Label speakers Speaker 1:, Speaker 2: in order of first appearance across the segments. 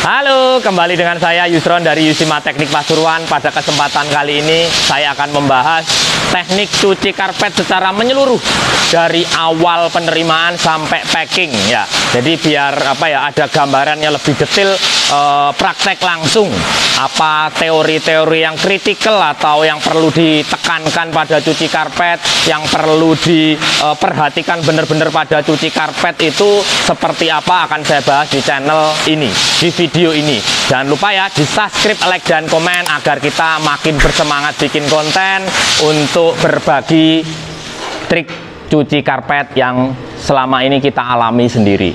Speaker 1: Halo, kembali dengan saya Yusron dari Yusima Teknik Pasuruan. Pada kesempatan kali ini saya akan membahas teknik cuci karpet secara menyeluruh dari awal penerimaan sampai packing ya. Jadi biar ada gambarannya lebih detail, praktek langsung apa teori-teori yang kritikal atau yang perlu ditekankan pada cuci karpet, yang perlu diperhatikan benar-benar pada cuci karpet itu seperti apa akan saya bahas di channel ini, di video ini. Jangan lupa ya di subscribe, like, dan komen agar kita makin bersemangat bikin konten untuk berbagi trik cuci karpet yang selama ini kita alami sendiri.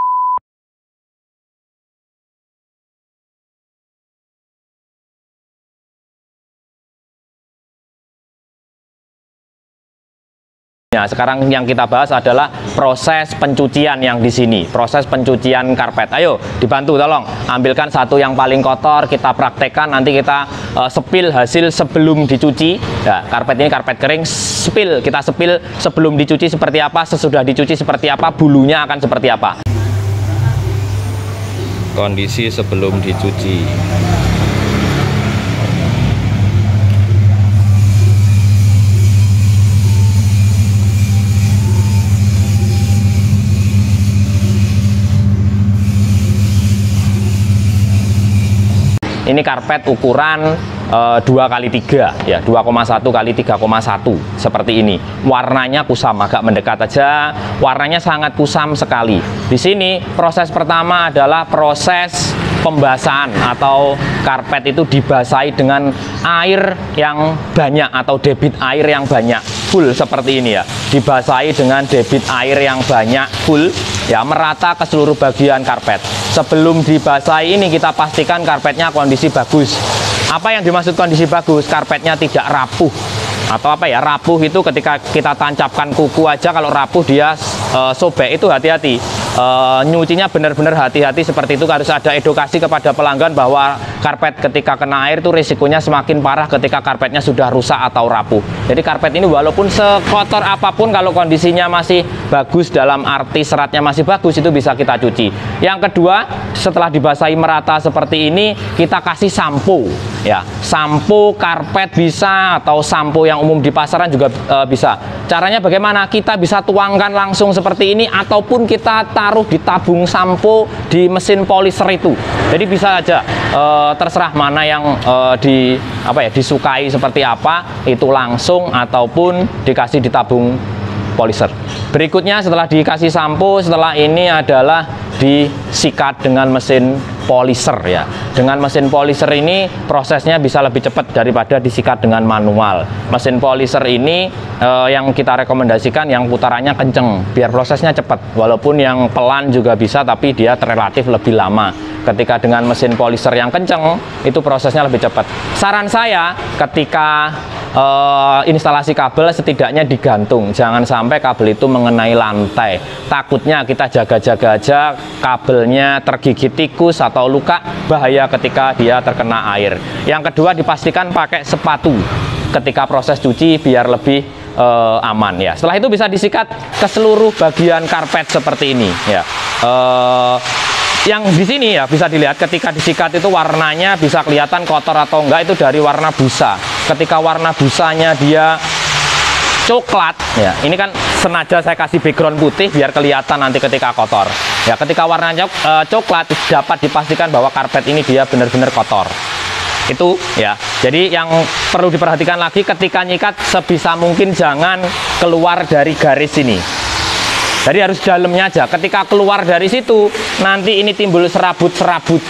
Speaker 1: Nah, sekarang yang kita bahas adalah proses pencucian yang di sini, proses pencucian karpet. Ayo, dibantu tolong. Ambilkan satu yang paling kotor, kita praktekkan, nanti kita sepil hasil sebelum dicuci. Ya, karpet ini karpet kering, kita sepil sebelum dicuci seperti apa, sesudah dicuci seperti apa, bulunya akan seperti apa. Kondisi sebelum dicuci. Ini karpet ukuran 2x3 ya, 2,1x3,1 seperti ini. Warnanya kusam, agak mendekat aja. Warnanya sangat kusam sekali. Di sini proses pertama adalah proses pembasahan atau karpet itu dibasahi dengan air yang banyak atau debit air yang banyak, full seperti ini ya. Dibasahi dengan debit air yang banyak, full ya, merata ke seluruh bagian karpet. Sebelum dibasahi ini kita pastikan karpetnya kondisi bagus. Apa yang dimaksud kondisi bagus? Karpetnya tidak rapuh. Atau rapuh itu ketika kita tancapkan kuku aja, kalau rapuh dia sobek, itu hati-hati. Nyucinya benar-benar hati-hati seperti itu. Harus ada edukasi kepada pelanggan bahwa karpet ketika kena air itu risikonya semakin parah ketika karpetnya sudah rusak atau rapuh. Jadi karpet ini walaupun sekotor apapun, kalau kondisinya masih bagus, dalam arti seratnya masih bagus, itu bisa kita cuci. Yang kedua, setelah dibasahi merata seperti ini, kita kasih sampo ya. Sampo karpet bisa, atau sampo yang umum di pasaran juga bisa. Caranya bagaimana? Kita bisa tuangkan langsung seperti ini, ataupun kita taruh di tabung sampo di mesin polisher itu. Jadi bisa aja, terserah mana yang disukai seperti apa, itu langsung ataupun dikasih di tabung polisher. Berikutnya setelah dikasih sampo, setelah ini adalah disikat dengan mesin polisher ya. Dengan mesin polisher ini prosesnya bisa lebih cepat daripada disikat dengan manual. Mesin polisher ini yang kita rekomendasikan yang putarannya kenceng biar prosesnya cepat. Walaupun yang pelan juga bisa, tapi dia relatif lebih lama. Ketika dengan mesin polisher yang kenceng, itu prosesnya lebih cepat. Saran saya ketika instalasi kabel setidaknya digantung, jangan sampai kabel itu mengenai lantai. Takutnya kita jaga-jaga aja, kabelnya tergigit tikus atau luka, bahaya ketika dia terkena air. Yang kedua, dipastikan pakai sepatu ketika proses cuci biar lebih aman ya. Setelah itu bisa disikat ke seluruh bagian karpet seperti ini ya. Yang di sini ya bisa dilihat ketika disikat itu warnanya bisa kelihatan kotor atau enggak, itu dari warna busa. Ketika warna busanya dia coklat ya, ini kan sengaja saya kasih background putih biar kelihatan nanti ketika kotor ya. Ketika warnanya coklat, dapat dipastikan bahwa karpet ini dia benar-benar kotor. Itu ya. Jadi yang perlu diperhatikan lagi ketika nyikat, sebisa mungkin jangan keluar dari garis ini. Jadi harus dalamnya aja. Ketika keluar dari situ, nanti ini timbul serabut-serabut,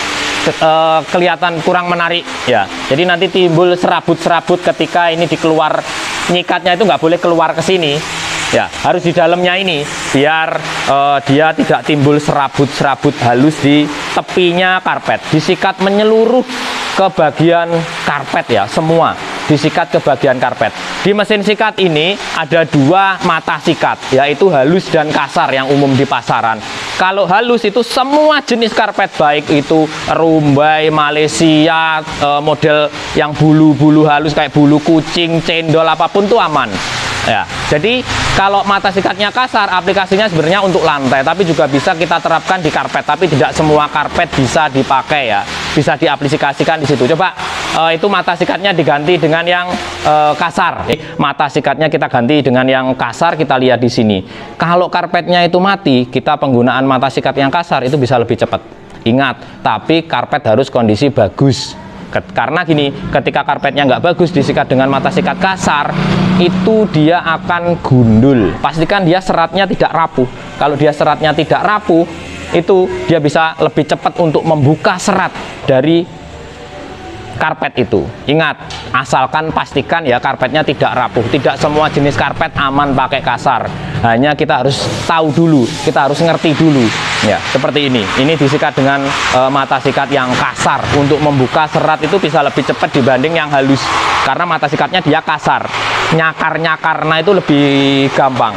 Speaker 1: kelihatan kurang menarik ya. Jadi nanti timbul serabut-serabut ketika ini dikeluar, nyikatnya itu nggak boleh keluar ke sini ya. Harus di dalamnya ini biar dia tidak timbul serabut-serabut halus di tepinya karpet. Disikat menyeluruh ke bagian karpet ya, semua disikat ke bagian karpet. Di mesin sikat ini ada dua mata sikat, yaitu halus dan kasar yang umum di pasaran. Kalau halus itu semua jenis karpet, baik itu Rumbai, Malaysia, model yang bulu-bulu halus kayak bulu kucing, cendol, apapun tuh aman. Ya, jadi kalau mata sikatnya kasar, aplikasinya sebenarnya untuk lantai, tapi juga bisa kita terapkan di karpet. Tapi tidak semua karpet bisa dipakai ya, bisa diaplikasikan di situ. Coba itu mata sikatnya diganti dengan yang kasar. Mata sikatnya kita ganti dengan yang kasar, kita lihat di sini. Kalau karpetnya itu mati, kita penggunaan mata sikat yang kasar itu bisa lebih cepat. Ingat, tapi karpet harus kondisi bagus. Karena gini, ketika karpetnya nggak bagus disikat dengan mata sikat kasar, itu dia akan gundul. Pastikan dia seratnya tidak rapuh. Kalau dia seratnya tidak rapuh, itu dia bisa lebih cepat untuk membuka serat dari karpet itu. Ingat, asalkan pastikan ya karpetnya tidak rapuh. Tidak semua jenis karpet aman pakai kasar. Hanya kita harus tahu dulu, kita harus ngerti dulu. Ya, seperti ini. Ini disikat dengan mata sikat yang kasar. Untuk membuka serat itu bisa lebih cepat dibanding yang halus. Karena mata sikatnya dia kasar. Nyakar-nyakarnya itu lebih gampang.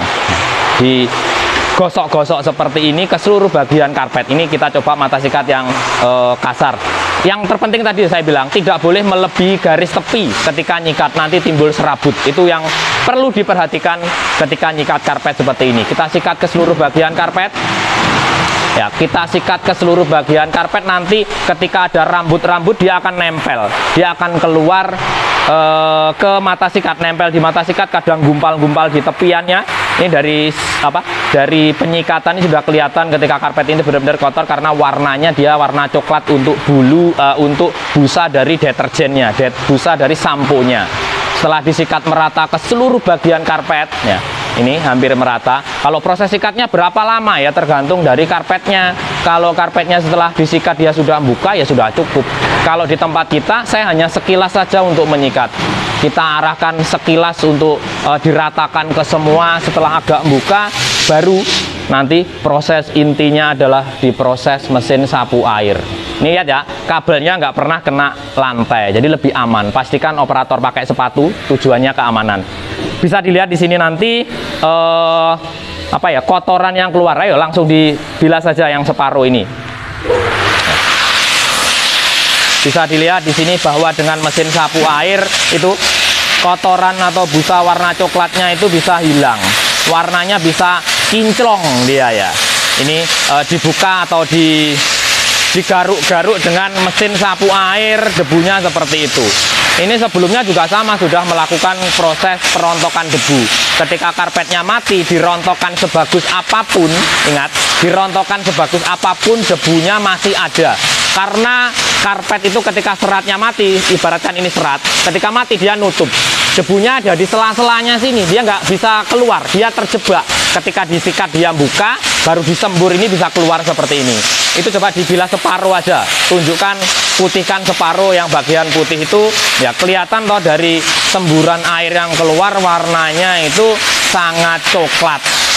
Speaker 1: Digosok-gosok seperti ini ke seluruh bagian karpet. Ini kita coba mata sikat yang kasar. Yang terpenting tadi saya bilang, tidak boleh melebihi garis tepi ketika nyikat, nanti timbul serabut. Itu yang perlu diperhatikan ketika nyikat karpet seperti ini. Kita sikat ke seluruh bagian karpet. Ya, kita sikat ke seluruh bagian karpet, nanti ketika ada rambut-rambut dia akan nempel. Dia akan keluar ke mata sikat, nempel di mata sikat, kadang gumpal-gumpal di tepiannya. Ini dari penyikatan ini sudah kelihatan ketika karpet ini benar-benar kotor karena warnanya dia warna coklat untuk untuk busa dari deterjennya, busa dari sampo-nya. Setelah disikat merata ke seluruh bagian karpet, ya, ini hampir merata. Kalau proses sikatnya berapa lama ya tergantung dari karpetnya. Kalau karpetnya setelah disikat dia sudah buka ya sudah cukup. Kalau di tempat kita saya hanya sekilas saja untuk menyikat. Kita arahkan sekilas untuk diratakan ke semua. Setelah agak buka baru nanti proses intinya adalah diproses mesin sapu air. Ini lihat ya, kabelnya nggak pernah kena lantai, jadi lebih aman. Pastikan operator pakai sepatu, tujuannya keamanan. Bisa dilihat di sini nanti kotoran yang keluar. Ayo langsung dibilas saja yang separuh ini. Bisa dilihat di sini bahwa dengan mesin sapu air itu kotoran atau busa warna coklatnya itu bisa hilang. Warnanya bisa kinclong dia ya. Ini dibuka atau digaruk-garuk dengan mesin sapu air, debunya seperti itu. Ini sebelumnya juga sama, sudah melakukan proses perontokan debu. Ketika karpetnya mati, dirontokkan sebagus apapun, ingat, dirontokkan sebagus apapun, debunya masih ada. Karena karpet itu ketika seratnya mati, ibaratkan ini serat, ketika mati dia nutup. Debunya ada di sela-selanya sini, dia nggak bisa keluar, dia terjebak. Ketika disikat dia buka, baru disembur ini bisa keluar seperti ini. Itu coba dibilas separuh aja, tunjukkan, putihkan separuh, yang bagian putih itu ya kelihatan toh dari semburan air yang keluar, warnanya itu sangat coklat.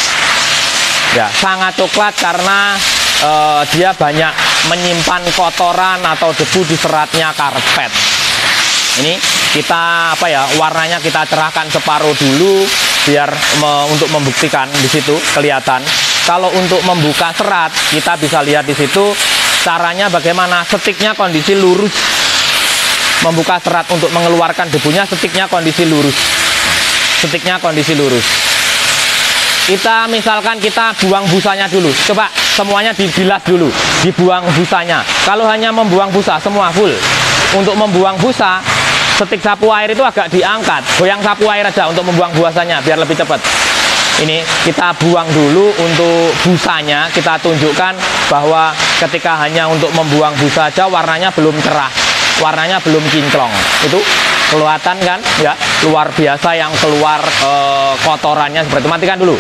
Speaker 1: Ya, sangat coklat karena dia banyak menyimpan kotoran atau debu di seratnya karpet. Ini kita warnanya kita cerahkan separuh dulu biar untuk membuktikan di situ kelihatan. Kalau untuk membuka serat kita bisa lihat di situ caranya bagaimana. Setiknya kondisi lurus. Membuka serat untuk mengeluarkan debunya, setiknya kondisi lurus. Setiknya kondisi lurus. Kita misalkan kita buang busanya dulu. Coba semuanya dibilas dulu, dibuang busanya. Kalau hanya membuang busa semua full. Untuk membuang busa, setik sapu air itu agak diangkat, goyang sapu air aja untuk membuang busanya biar lebih cepat. Ini kita buang dulu untuk busanya, kita tunjukkan bahwa ketika hanya untuk membuang busa saja warnanya belum cerah, warnanya belum kinclong. Itu kelihatan kan ya, luar biasa yang keluar kotorannya seperti itu. Matikan dulu.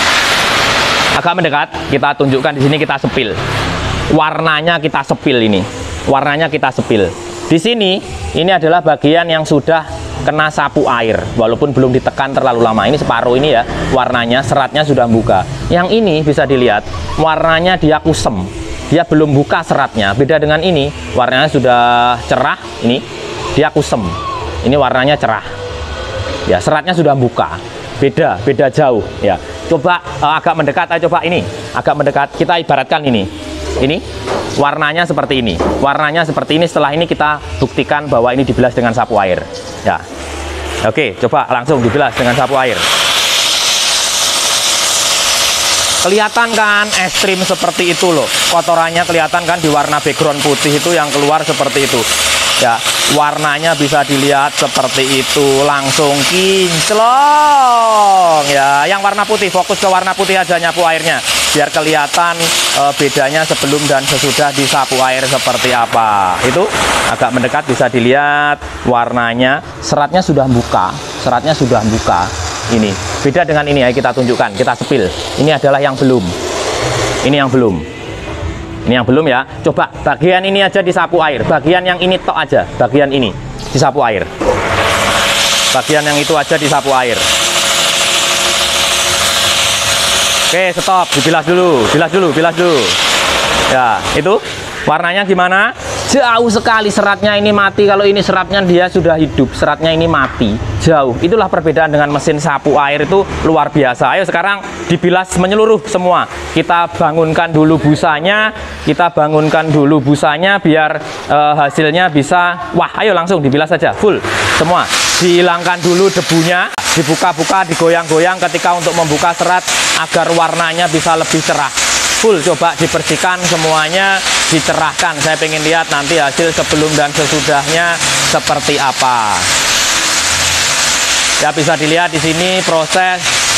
Speaker 1: Agak mendekat, kita tunjukkan di sini, kita sepil. Warnanya kita sepil ini. Warnanya kita sepil. Di sini, ini adalah bagian yang sudah kena sapu air, walaupun belum ditekan terlalu lama. Ini separuh ini ya, warnanya, seratnya sudah buka. Yang ini bisa dilihat, warnanya dia kusem. Dia belum buka seratnya. Beda dengan ini, warnanya sudah cerah. Ini, dia kusem. Ini warnanya cerah. Ya, seratnya sudah buka. Beda jauh. Ya, coba agak mendekat. Coba ini, agak mendekat. Kita ibaratkan ini. Ini warnanya seperti ini, warnanya seperti ini. Setelah ini kita buktikan bahwa ini dibilas dengan sapu air. Ya, oke, coba langsung dibilas dengan sapu air. Kelihatan kan ekstrim seperti itu loh. Kotorannya kelihatan kan di warna background putih itu yang keluar seperti itu. Ya, warnanya bisa dilihat seperti itu, langsung kinclong. Ya, yang warna putih, fokus ke warna putih aja nyapu airnya biar kelihatan bedanya sebelum dan sesudah disapu air seperti apa. Itu agak mendekat bisa dilihat warnanya, seratnya sudah buka, seratnya sudah buka. Ini beda dengan ini, ya kita tunjukkan, kita sepil. Ini adalah yang belum, ini yang belum, ini yang belum ya. Coba bagian ini aja disapu air, bagian yang ini tok aja, bagian ini disapu air, bagian yang itu aja disapu air. Oke, stop, dibilas dulu, bilas dulu, bilas dulu. Ya, itu warnanya gimana? Jauh sekali seratnya ini mati. Kalau ini seratnya dia sudah hidup, seratnya ini mati. Jauh. Itulah perbedaan dengan mesin sapu air, itu luar biasa. Ayo sekarang dibilas menyeluruh semua. Kita bangunkan dulu busanya, kita bangunkan dulu busanya biar hasilnya bisa. Wah, ayo langsung dibilas saja full semua. Dihilangkan dulu debunya, dibuka-buka, digoyang-goyang ketika untuk membuka serat agar warnanya bisa lebih cerah. Full, coba dibersihkan semuanya, dicerahkan. Saya pengen lihat nanti hasil sebelum dan sesudahnya seperti apa. Ya, bisa dilihat di sini proses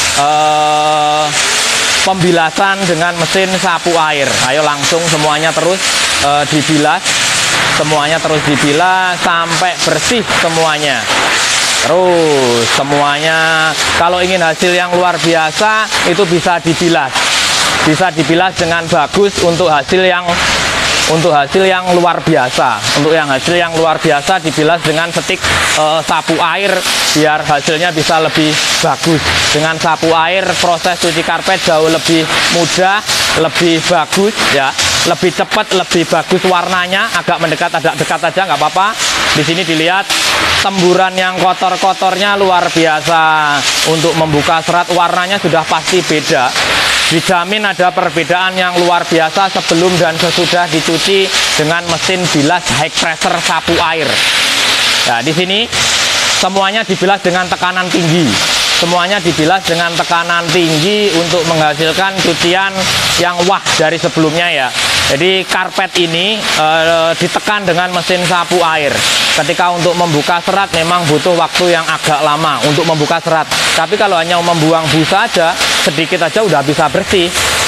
Speaker 1: pembilasan dengan mesin sapu air. Ayo langsung semuanya terus dibilas, semuanya terus dibilas sampai bersih semuanya. Terus semuanya, kalau ingin hasil yang luar biasa itu bisa dibilas. Bisa dibilas dengan bagus untuk hasil yang luar biasa. Untuk yang hasil yang luar biasa dibilas dengan setik sapu air biar hasilnya bisa lebih bagus. Dengan sapu air proses cuci karpet jauh lebih mudah, lebih bagus ya, lebih cepat, lebih bagus warnanya. Agak mendekat, agak dekat aja nggak apa-apa. Di sini dilihat temburan yang kotor-kotornya luar biasa. Untuk membuka serat warnanya sudah pasti beda. Dijamin ada perbedaan yang luar biasa sebelum dan sesudah dicuci dengan mesin bilas high pressure sapu air. Nah, di sini semuanya dibilas dengan tekanan tinggi. Semuanya dibilas dengan tekanan tinggi untuk menghasilkan cucian yang wah dari sebelumnya ya. Jadi karpet ini ditekan dengan mesin sapu air. Ketika untuk membuka serat memang butuh waktu yang agak lama untuk membuka serat. Tapi kalau hanya membuang busa aja, sedikit aja udah bisa bersih.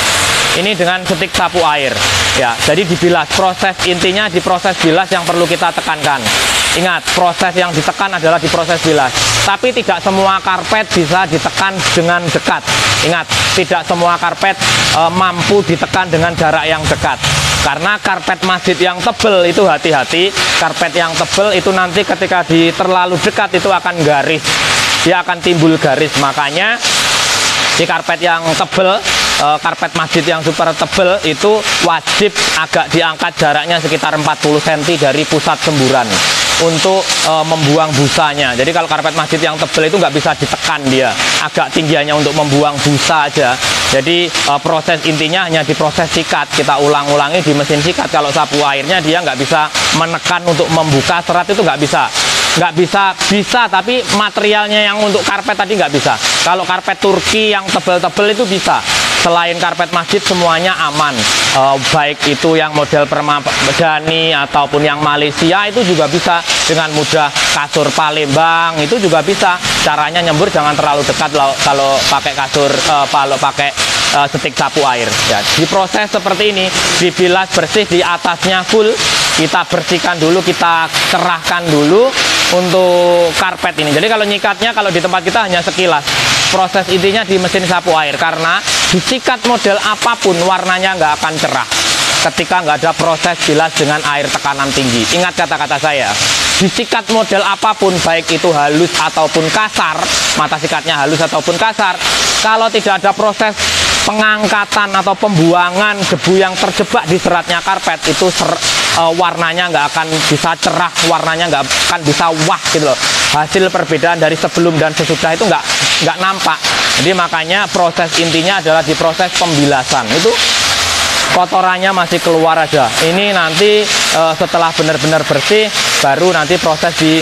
Speaker 1: Ini dengan setik sapu air. Ya, jadi dibilas. Proses intinya di proses bilas yang perlu kita tekankan. Ingat, proses yang ditekan adalah di proses bilas. Tapi tidak semua karpet bisa ditekan dengan dekat. Ingat, tidak semua karpet mampu ditekan dengan jarak yang dekat. Karena karpet masjid yang tebal itu hati-hati. Karpet yang tebal itu nanti ketika terlalu dekat itu akan garis. Dia akan timbul garis. Makanya di karpet yang tebal, karpet masjid yang super tebal itu wajib agak diangkat jaraknya sekitar 40 cm dari pusat semburan untuk membuang busanya. Jadi kalau karpet masjid yang tebal itu nggak bisa ditekan, dia agak tingginya untuk membuang busa aja. Jadi proses intinya hanya di proses sikat. Kita ulang-ulangi di mesin sikat. Kalau sapu airnya dia nggak bisa menekan untuk membuka serat, itu nggak bisa. Nggak bisa, bisa, tapi materialnya yang untuk karpet tadi nggak bisa. Kalau karpet Turki yang tebal-tebal itu bisa. Selain karpet masjid semuanya aman. Baik itu yang model Permadani ataupun yang Malaysia itu juga bisa dengan mudah. Kasur Palembang itu juga bisa. Caranya nyembur jangan terlalu dekat kalau pakai kasur, kalau pakai setik sapu air. Ya, diproses seperti ini, dibilas bersih di atasnya full. Kita bersihkan dulu, kita cerahkan dulu untuk karpet ini. Jadi kalau nyikatnya kalau di tempat kita hanya sekilas. Proses intinya di mesin sapu air, karena disikat model apapun warnanya nggak akan cerah ketika nggak ada proses bilas dengan air tekanan tinggi. Ingat kata-kata saya, disikat model apapun baik itu halus ataupun kasar, mata sikatnya halus ataupun kasar, kalau tidak ada proses pengangkatan atau pembuangan debu yang terjebak di seratnya karpet, itu warnanya nggak akan bisa cerah, warnanya nggak akan bisa wah gitu loh. Hasil perbedaan dari sebelum dan sesudah itu nggak nampak. Jadi makanya proses intinya adalah di proses pembilasan. Itu kotorannya masih keluar aja. Ini nanti setelah benar-benar bersih, baru nanti proses di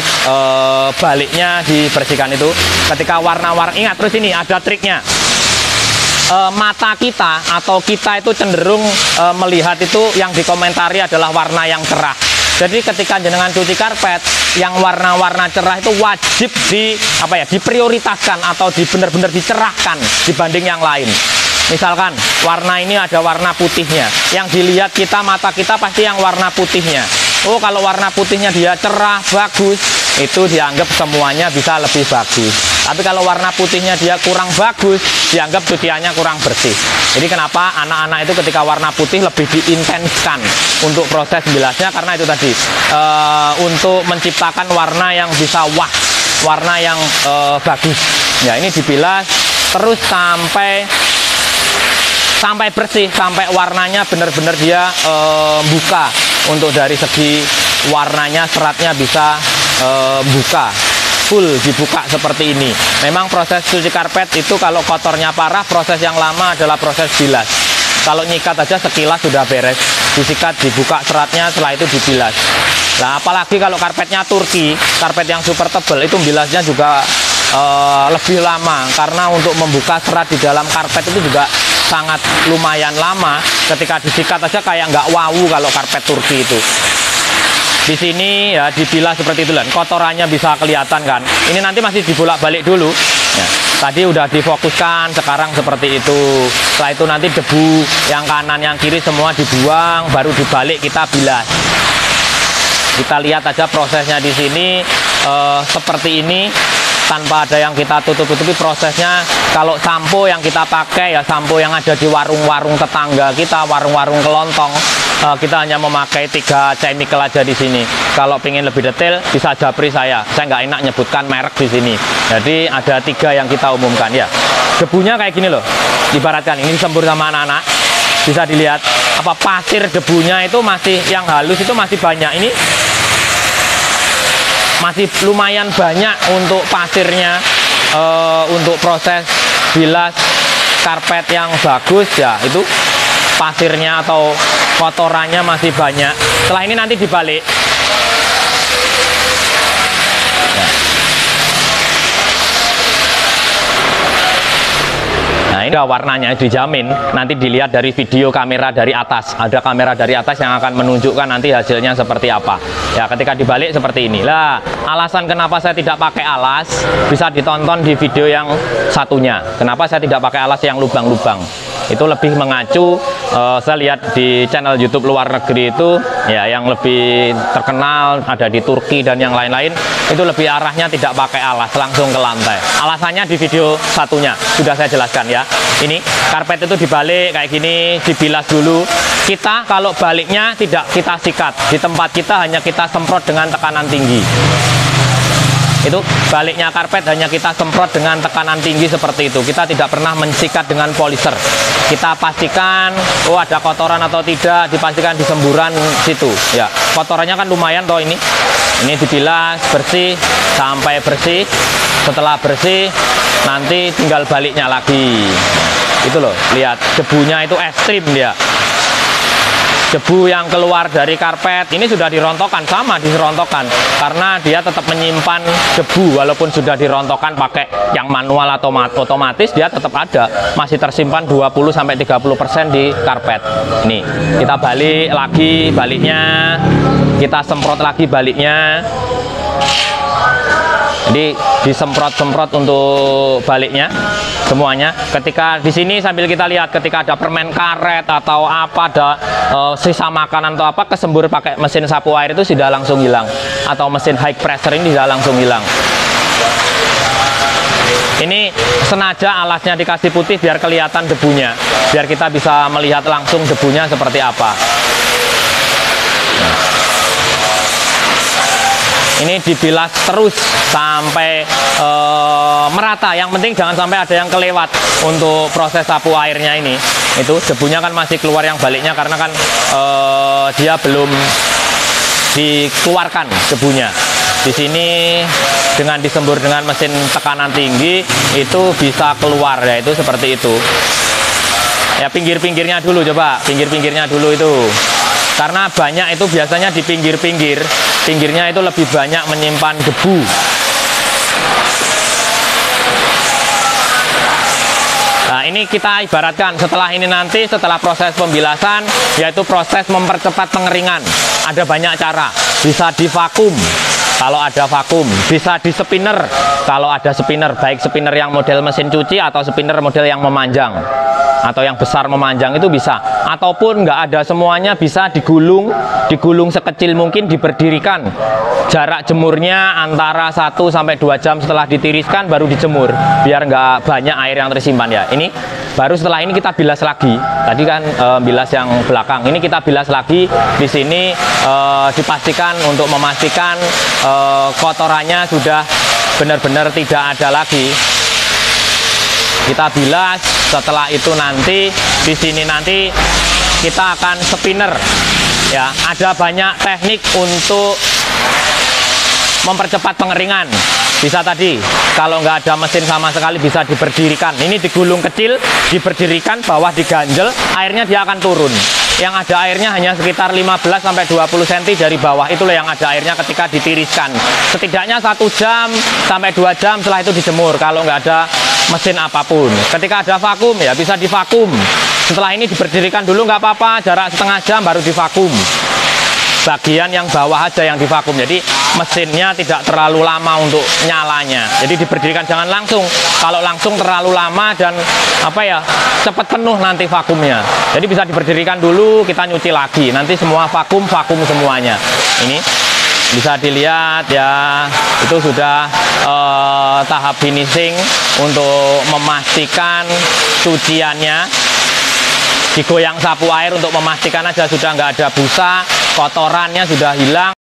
Speaker 1: baliknya dibersihkan itu. Ketika warna-warna, ingat terus ini ada triknya. mata kita atau kita itu cenderung melihat itu yang dikomentari adalah warna yang cerah. Jadi ketika jenengan cuci karpet, yang warna-warna cerah itu wajib diprioritaskan atau benar-benar dicerahkan dibanding yang lain. Misalkan warna ini ada warna putihnya, yang dilihat kita, mata kita pasti yang warna putihnya. Oh, kalau warna putihnya dia cerah, bagus, itu dianggap semuanya bisa lebih bagus. Tapi kalau warna putihnya dia kurang bagus, dianggap cuciannya kurang bersih. Jadi kenapa anak-anak itu ketika warna putih lebih diintenskan untuk proses bilasnya, karena itu tadi untuk menciptakan warna yang bisa wah, warna yang bagus. Ya, ini dibilas terus sampai bersih, sampai warnanya benar-benar dia buka. Untuk dari segi warnanya, seratnya bisa buka, full dibuka seperti ini. Memang proses cuci karpet itu kalau kotornya parah, proses yang lama adalah proses bilas. Kalau nyikat aja sekilas sudah beres, disikat, dibuka seratnya, setelah itu dibilas. Nah, apalagi kalau karpetnya Turki, karpet yang super tebal, itu bilasnya juga lebih lama, karena untuk membuka serat di dalam karpet itu juga sangat lumayan lama. Ketika disikat aja kayak nggak wow kalau karpet Turki itu. Di sini ya dibilas seperti itu, kan kotorannya bisa kelihatan kan. Ini nanti masih dibolak-balik dulu. Ya, tadi udah difokuskan, sekarang seperti itu. Setelah itu nanti debu yang kanan yang kiri semua dibuang, baru dibalik kita bilas. Kita lihat aja prosesnya di sini seperti ini. Tanpa ada yang kita tutup-tutupi prosesnya. Kalau sampo yang kita pakai ya sampo yang ada di warung-warung tetangga kita, warung-warung kelontong, kita hanya memakai 3 chemical aja di sini. Kalau pengen lebih detail bisa japri saya nggak enak nyebutkan merek di sini. Jadi ada 3 yang kita umumkan ya. Debunya kayak gini loh, ibaratkan ini disembur sama anak-anak, bisa dilihat apa pasir debunya itu masih yang halus itu masih banyak. Ini masih lumayan banyak untuk pasirnya, untuk proses bilas karpet yang bagus ya, itu pasirnya atau kotorannya masih banyak. Setelah ini nanti dibalik. Nah, ini warnanya dijamin, nanti dilihat dari video kamera dari atas. Ada kamera dari atas yang akan menunjukkan nanti hasilnya seperti apa. Ya, ketika dibalik seperti ini. Lah, alasan kenapa saya tidak pakai alas bisa ditonton di video yang satunya. Kenapa saya tidak pakai alas yang lubang-lubang? Itu lebih mengacu, saya lihat di channel YouTube luar negeri itu ya, yang lebih terkenal ada di Turki dan yang lain-lain, itu lebih arahnya tidak pakai alas, langsung ke lantai. Alasannya di video satunya sudah saya jelaskan ya. Ini karpet itu dibalik kayak gini, dibilas dulu. Kita kalau baliknya tidak kita sikat, di tempat kita hanya kita semprot dengan tekanan tinggi. Itu baliknya karpet hanya kita semprot dengan tekanan tinggi seperti itu. Kita tidak pernah mensikat dengan polisher. Kita pastikan oh ada kotoran atau tidak, dipastikan di semburan situ ya. Kotorannya kan lumayan toh ini. Ini dibilas bersih sampai bersih. Setelah bersih nanti tinggal baliknya lagi. Itu loh, lihat debunya itu ekstrim dia. Debu yang keluar dari karpet ini sudah dirontokkan, sama dirontokkan, karena dia tetap menyimpan debu walaupun sudah dirontokkan pakai yang manual atau otomatis, dia tetap ada, masih tersimpan 20-30% di karpet. Ini kita balik lagi baliknya, kita semprot lagi baliknya. Jadi disemprot-semprot untuk baliknya semuanya. Ketika di sini sambil kita lihat, ketika ada permen karet atau apa, ada sisa makanan atau apa, kesembur pakai mesin sapu air itu sudah langsung hilang, atau mesin high pressure ini sudah langsung hilang. Ini sengaja alasnya dikasih putih biar kelihatan debunya, biar kita bisa melihat langsung debunya seperti apa. Ini dibilas terus sampai merata. Yang penting jangan sampai ada yang kelewat untuk proses sapu airnya ini. Itu debunya kan masih keluar yang baliknya, karena kan dia belum dikeluarkan debunya. Di sini dengan disembur dengan mesin tekanan tinggi itu bisa keluar ya, itu seperti itu. Ya, pinggir-pinggirnya dulu, coba pinggir-pinggirnya dulu itu. Karena banyak itu biasanya di pinggir-pinggir, pinggirnya itu lebih banyak menyimpan debu. Nah, ini kita ibaratkan setelah ini nanti, setelah proses pembilasan, yaitu proses mempercepat pengeringan. Ada banyak cara, bisa di vakum kalau ada vakum, bisa di spinner kalau ada spinner, baik spinner yang model mesin cuci atau spinner model yang memanjang atau yang besar memanjang itu bisa, ataupun nggak ada semuanya bisa digulung sekecil mungkin, diberdirikan. Jarak jemurnya antara 1 sampai 2 jam setelah ditiriskan baru dijemur, biar nggak banyak air yang tersimpan ya. Ini baru setelah ini kita bilas lagi. Tadi kan bilas yang belakang, ini kita bilas lagi. Di sini dipastikan untuk memastikan kotorannya sudah benar-benar tidak ada lagi. Kita bilas. Setelah itu nanti di sini nanti kita akan spinner ya. Ada banyak teknik untuk mempercepat pengeringan. Bisa tadi kalau nggak ada mesin sama sekali bisa diberdirikan. Ini digulung kecil, diberdirikan, bawah diganjel, airnya dia akan turun. Yang ada airnya hanya sekitar 15 sampai 20 cm dari bawah, itulah yang ada airnya ketika ditiriskan. Setidaknya 1 jam sampai 2 jam setelah itu dijemur kalau nggak ada mesin apapun. Ketika ada vakum ya bisa divakum. Setelah ini diberdirikan dulu nggak apa-apa, jarak setengah jam baru divakum. Bagian yang bawah aja yang divakum, jadi mesinnya tidak terlalu lama untuk nyalanya. Jadi diberdirikan, jangan langsung. Kalau langsung terlalu lama dan cepat penuh nanti vakumnya. Jadi bisa diberdirikan dulu, kita nyuci lagi. Nanti semua vakum semuanya. Ini bisa dilihat ya, itu sudah tahap finishing untuk memastikan cuciannya. Digoyang sapu air untuk memastikan aja sudah nggak ada busa, kotorannya sudah hilang.